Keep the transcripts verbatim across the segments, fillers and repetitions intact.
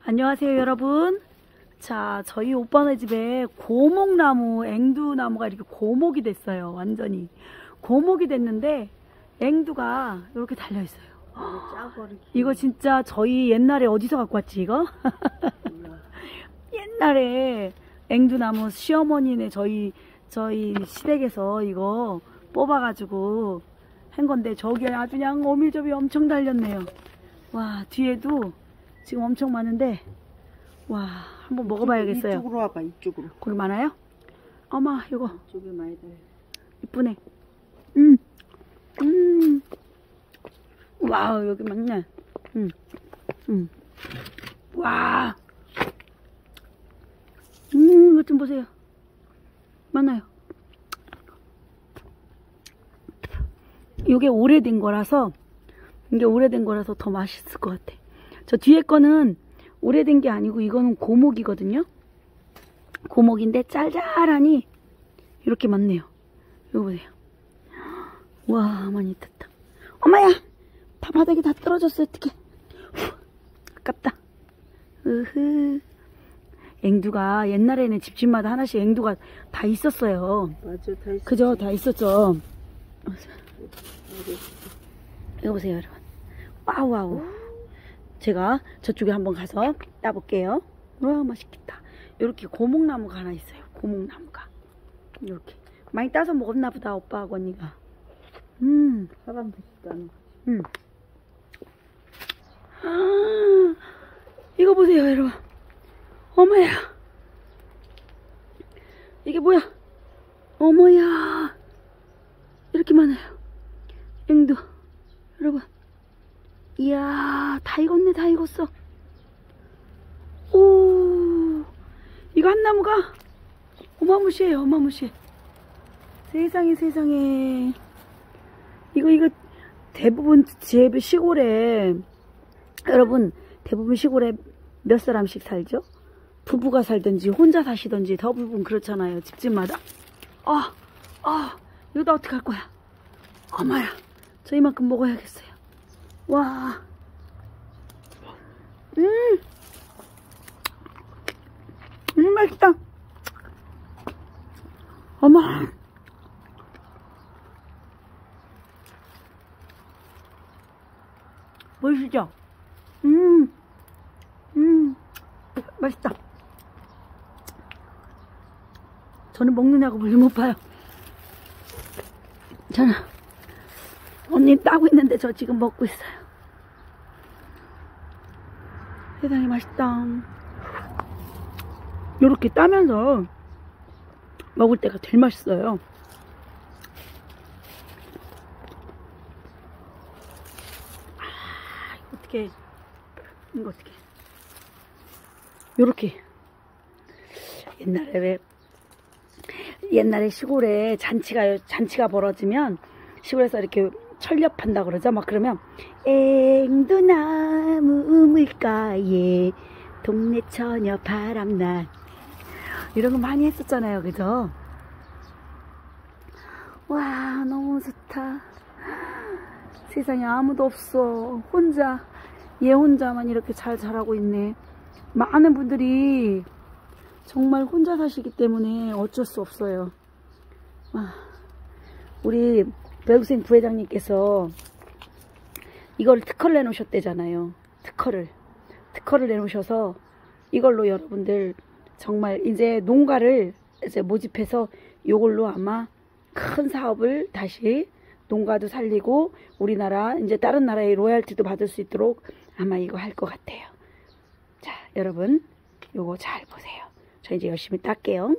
안녕하세요 여러분. 자, 저희 오빠네 집에 고목나무, 앵두나무가 이렇게 고목이 됐어요. 완전히 고목이 됐는데 앵두가 이렇게 달려있어요. 이거 진짜 저희 옛날에 어디서 갖고 왔지 이거? 옛날에 앵두나무 시어머니네 저희 저희 시댁에서 이거 뽑아가지고 한 건데 저기 아주 그냥 오밀조밀 엄청 달렸네요. 와, 뒤에도 지금 엄청 많은데, 와, 한번 먹어봐야겠어요. 이쪽으로 와봐, 이쪽으로. 거기 많아요? 어머, 이거. 이쪽에 많이 달려. 이쁘네. 음, 음. 와우, 여기 많네. 음, 음. 와. 음, 이것 좀 보세요. 많아요. 이게 오래된 거라서, 이게 오래된 거라서 더 맛있을 것 같아. 저 뒤에 거는 오래된 게 아니고 이거는 고목이거든요. 고목인데 짤짤하니 이렇게 많네요. 이거 보세요. 와, 많이 탔다. 엄마야! 다 바닥에 다 떨어졌어. 어떡해. 후, 아깝다. 으흐. 앵두가 옛날에는 집집마다 하나씩 앵두가 다 있었어요. 맞아, 다 있어. 그죠? 다 있었죠. 이거 보세요, 여러분. 와우, 와우. 제가 저쪽에 한번 가서 따볼게요. 와, 맛있겠다. 이렇게 고목나무가 하나 있어요. 고목나무가. 이렇게. 많이 따서 먹었나 보다, 오빠하고 언니가. 음. 사람 드시도 않은 거. 음. 아, 이거 보세요, 여러분. 어머야. 이게 뭐야? 어머야. 이렇게 많아요. 앵두. 여러분. 이야, 다 익었네, 다 익었어. 오, 이거 한 나무가 어마무시해요, 어마무시해. 세상에, 세상에. 이거, 이거 대부분 제 시골에, 여러분, 대부분 시골에 몇 사람씩 살죠? 부부가 살든지, 혼자 사시든지, 대부분 그렇잖아요, 집집마다. 아, 아, 이거 다 어떡할 거야? 어머야, 저 이만큼 먹어야겠어요. 와, 음, 음, 맛있다. 어머, 보이시죠? 음, 음, 맛있다. 저는 먹느냐고 별로 못 봐요. 저는 언니 따고 있는데 저 지금 먹고 있어요. 세상에 맛있다. 요렇게 따면서 먹을 때가 제일 맛있어요. 아, 이거 어떡해. 이거 어떡해. 요렇게. 옛날에 왜, 옛날에 시골에 잔치가, 잔치가 벌어지면 시골에서 이렇게 철렵한다 그러죠. 막 그러면 앵두나무 우물가에 동네 처녀 바람난 이런 거 많이 했었잖아요. 그죠? 와, 너무 좋다. 세상에 아무도 없어. 혼자, 얘 혼자만 이렇게 잘 자라고 있네. 많은 분들이 정말 혼자 사시기 때문에 어쩔 수 없어요. 와, 우리 배우생 부회장님께서 이걸 특허를 내놓으셨대잖아요. 특허를. 특허를 내놓으셔서 이걸로 여러분들 정말 이제 농가를 이제 모집해서 이걸로 아마 큰 사업을 다시 농가도 살리고 우리나라 이제 다른 나라의 로얄티도 받을 수 있도록 아마 이거 할 것 같아요. 자, 여러분 요거 잘 보세요. 저 이제 열심히 딸게요.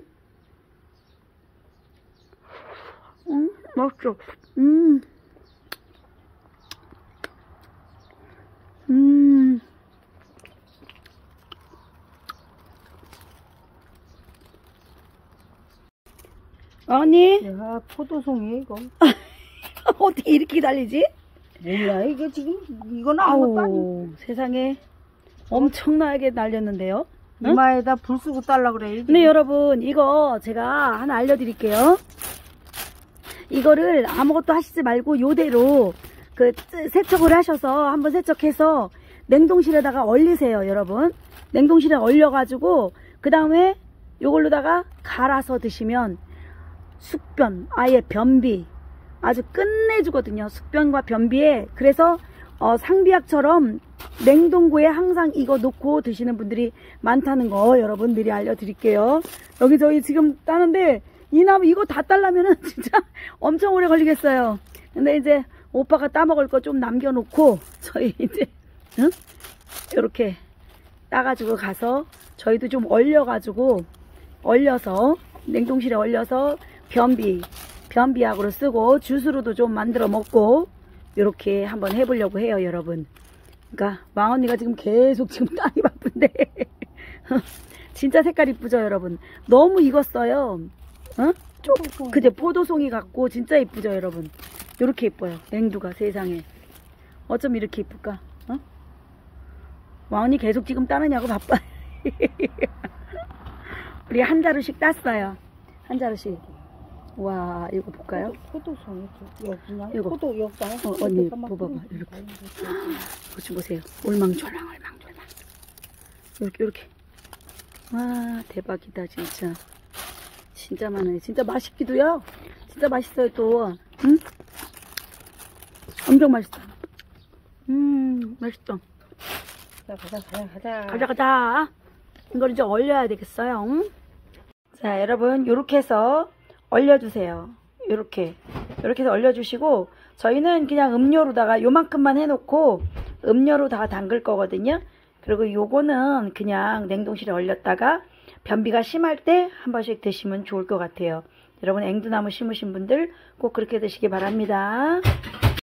음, 맛있어. 음. 음. 언니? 야, 포도송이 이거. 어떻게 이렇게 달리지? 몰라, 이게 지금, 이건 아무것도 아니고. 세상에 엄청나게 날렸는데요. 응? 이마에다 불 쓰고 딸라 그래. 이게. 근데 여러분, 이거 제가 하나 알려드릴게요. 이거를 아무것도 하시지 말고 요대로 그 세척을 하셔서 한번 세척해서 냉동실에다가 얼리세요, 여러분. 냉동실에 얼려가지고 그 다음에 요걸로다가 갈아서 드시면 숙변, 아예 변비 아주 끝내주거든요. 숙변과 변비에. 그래서 어, 상비약처럼 냉동고에 항상 이거 놓고 드시는 분들이 많다는 거 여러분 미리 알려드릴게요. 여기 저희 지금 따는데 이 나무 이거 다 따려면은 진짜 엄청 오래 걸리겠어요. 근데 이제 오빠가 따먹을 거 좀 남겨놓고 저희 이제 응? 이렇게 따가지고 가서 저희도 좀 얼려가지고 얼려서 냉동실에 얼려서 변비 변비약으로 쓰고 주스로도 좀 만들어 먹고 이렇게 한번 해보려고 해요, 여러분. 그러니까 왕언니가 지금 계속 지금 따기 바쁜데 진짜 색깔 이쁘죠, 여러분. 너무 익었어요. 어? 좀 그제 포도송이 같고 진짜 이쁘죠, 여러분. 이렇게 이뻐요, 냉두가. 세상에 어쩜 이렇게 이쁠까? 어? 왕언니 계속 지금 따느냐고 바빠. 우리 한 자루씩 땄어요. 한 자루씩. 와, 이거 볼까요? 포도송이 여기냐? 이거. 포도 여기다. 어, 언니 봐봐봐. 이렇게. 이거 좀 보세요. 올망졸랑 올망졸랑. 이렇게 이렇게. 와, 대박이다 진짜. 진짜 많아요. 진짜 맛있기도요. 진짜 맛있어요 또. 응? 엄청 맛있어. 음, 맛있어. 가자 가자 가자. 가자 가자. 이걸 이제 얼려야 되겠어요. 응? 자, 여러분 요렇게 해서 얼려주세요. 요렇게 요렇게 해서 얼려주시고 저희는 그냥 음료로다가 요만큼만 해놓고 음료로 다 담글 거거든요. 그리고 요거는 그냥 냉동실에 얼렸다가 변비가 심할 때 한 번씩 드시면 좋을 것 같아요. 여러분 앵두나무 심으신 분들 꼭 그렇게 드시기 바랍니다.